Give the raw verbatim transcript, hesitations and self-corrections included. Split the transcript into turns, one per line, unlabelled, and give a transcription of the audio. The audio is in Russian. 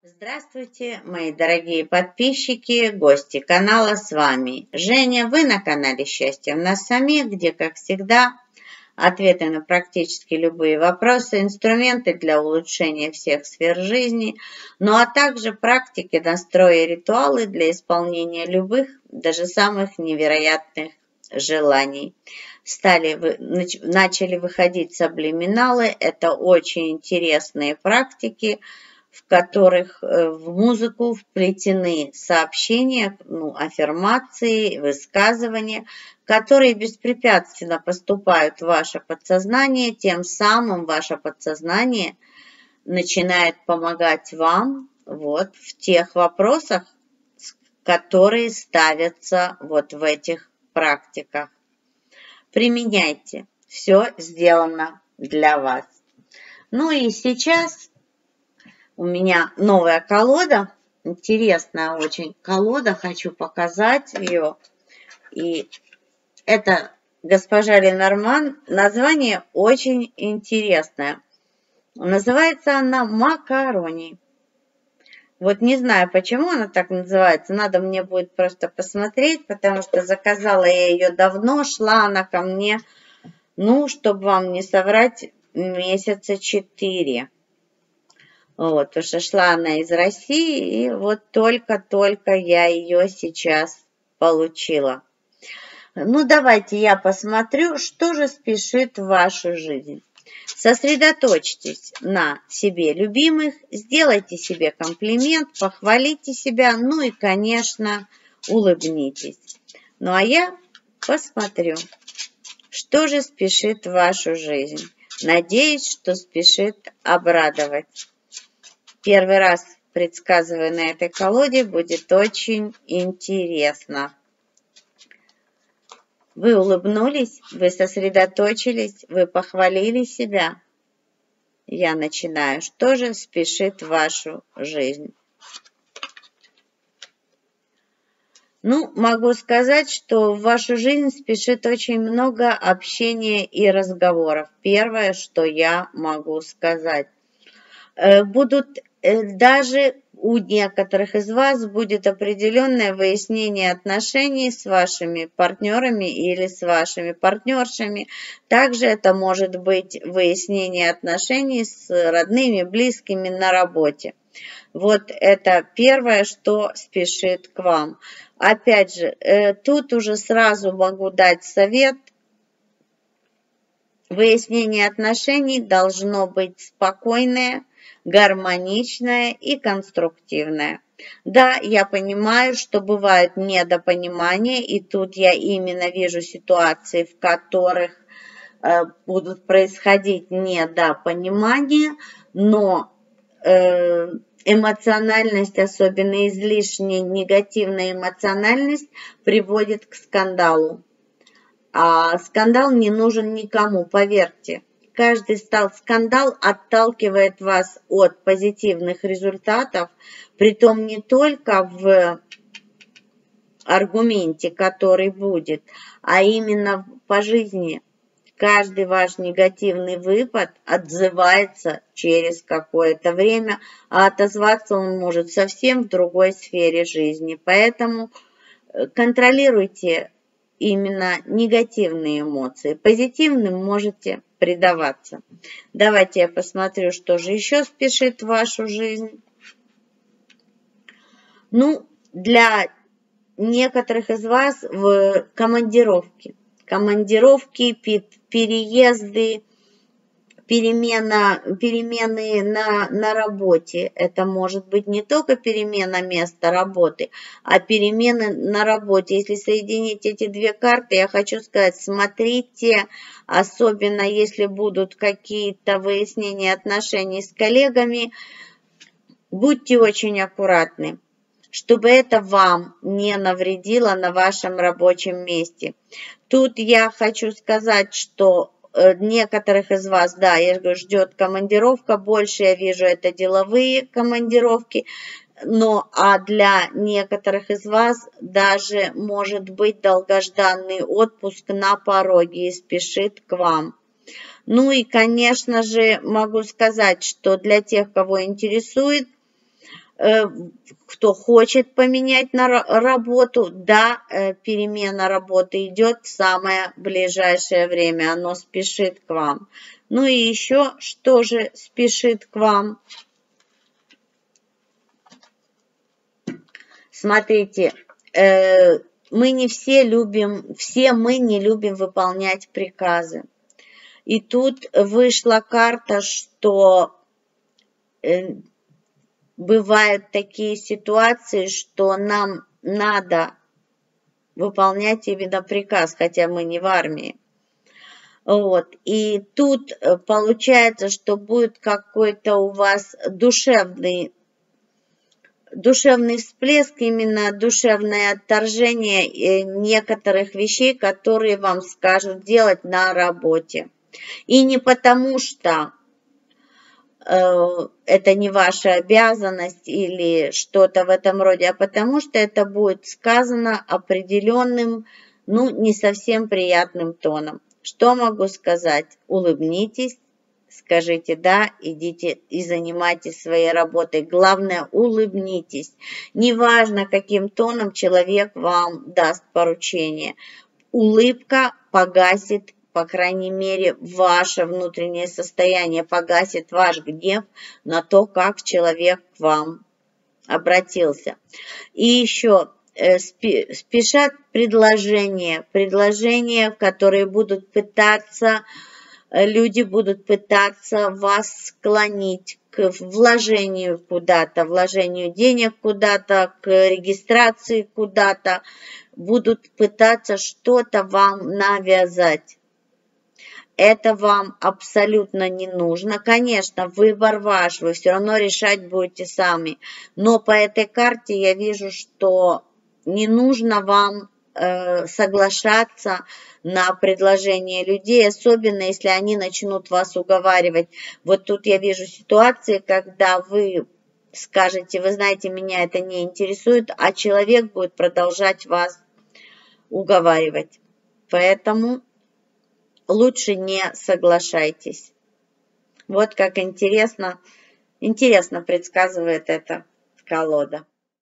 Здравствуйте, мои дорогие подписчики, гости канала, с вами Женя. Вы на канале «Счастье в нас самих», где, как всегда, ответы на практически любые вопросы, инструменты для улучшения всех сфер жизни, ну а также практики, настрои и ритуалы для исполнения любых, даже самых невероятных желаний. Стали, начали выходить саблиминалы, это очень интересные практики, в которых в музыку вплетены сообщения, ну, аффирмации, высказывания, которые беспрепятственно поступают в ваше подсознание, тем самым ваше подсознание начинает помогать вам вот в тех вопросах, которые ставятся вот в этих практиках. Применяйте, все сделано для вас. Ну и сейчас у меня новая колода, интересная очень колода, хочу показать ее. И это госпожа Ленорман, название очень интересное. Называется она «Макарони». Вот не знаю, почему она так называется, надо мне будет просто посмотреть, потому что заказала я ее давно, шла она ко мне, ну, чтобы вам не соврать, месяца четыре. Вот, потому что шла она из России, и вот только-только я ее сейчас получила. Ну, давайте я посмотрю, что же спешит в вашу жизнь. Сосредоточьтесь на себе любимых, сделайте себе комплимент, похвалите себя, ну и, конечно, улыбнитесь. Ну, а я посмотрю, что же спешит в вашу жизнь. Надеюсь, что спешит обрадовать. Первый раз предсказываю на этой колоде, будет очень интересно. Вы улыбнулись, вы сосредоточились, вы похвалили себя. Я начинаю. Что же спешит в вашу жизнь? Ну, могу сказать, что в вашу жизнь спешит очень много общения и разговоров. Первое, что я могу сказать. Будут даже у некоторых из вас будет определенное выяснение отношений с вашими партнерами или с вашими партнершами. Также это может быть выяснение отношений с родными, близкими на работе. Вот это первое, что спешит к вам. Опять же, тут уже сразу могу дать совет. Выяснение отношений должно быть спокойное, гармоничное и конструктивное. Да, я понимаю, что бывают недопонимания, и тут я именно вижу ситуации, в которых э, будут происходить недопонимания, но э, эмоциональность, особенно излишняя негативная эмоциональность, приводит к скандалу. А скандал не нужен никому, поверьте. Каждый скандал отталкивает вас от позитивных результатов, притом не только в аргументе, который будет, а именно по жизни. Каждый ваш негативный выпад отзывается через какое-то время, а отозваться он может совсем в другой сфере жизни. Поэтому контролируйте именно негативные эмоции. Позитивным можете предаваться. Давайте я посмотрю, что же еще спешит в вашу жизнь. Ну, для некоторых из вас в командировке. Командировки, переезды, перемена, перемены на, на работе. Это может быть не только перемена места работы, а перемены на работе. Если соединить эти две карты, я хочу сказать, смотрите, особенно если будут какие-то выяснения отношений с коллегами, будьте очень аккуратны, чтобы это вам не навредило на вашем рабочем месте. Тут я хочу сказать, что некоторых из вас, да, я говорю, ждет командировка, больше я вижу это деловые командировки, но а для некоторых из вас даже может быть долгожданный отпуск на пороге и спешит к вам. Ну и, конечно же, могу сказать, что для тех, кого интересует Кто хочет поменять на работу, да, перемена работы идет в самое ближайшее время, оно спешит к вам. Ну и еще, что же спешит к вам? Смотрите, мы не все любим, все мы не любим выполнять приказы. И тут вышла карта, что бывают такие ситуации, что нам надо выполнять именно приказ, хотя мы не в армии. Вот. И тут получается, что будет какой-то у вас душевный, душевный всплеск, именно душевное отторжение некоторых вещей, которые вам скажут делать на работе. И не потому, что это не ваша обязанность или что-то в этом роде, а потому что это будет сказано определенным, ну, не совсем приятным тоном. Что могу сказать? Улыбнитесь, скажите «да», идите и занимайтесь своей работой. Главное, улыбнитесь. Неважно, каким тоном человек вам даст поручение. Улыбка погасит, по крайней мере, ваше внутреннее состояние, погасит ваш гнев на то, как человек к вам обратился. И еще спешат предложения, предложения, которые будут пытаться, люди будут пытаться вас склонить к вложению куда-то, вложению денег куда-то, к регистрации куда-то, будут пытаться что-то вам навязать. Это вам абсолютно не нужно. Конечно, выбор ваш, вы все равно решать будете сами. Но по этой карте я вижу, что не нужно вам э, соглашаться на предложение людей, особенно если они начнут вас уговаривать. Вот тут я вижу ситуации, когда вы скажете, вы знаете, меня это не интересует, а человек будет продолжать вас уговаривать. Поэтому лучше не соглашайтесь. Вот как интересно, интересно предсказывает эта колода.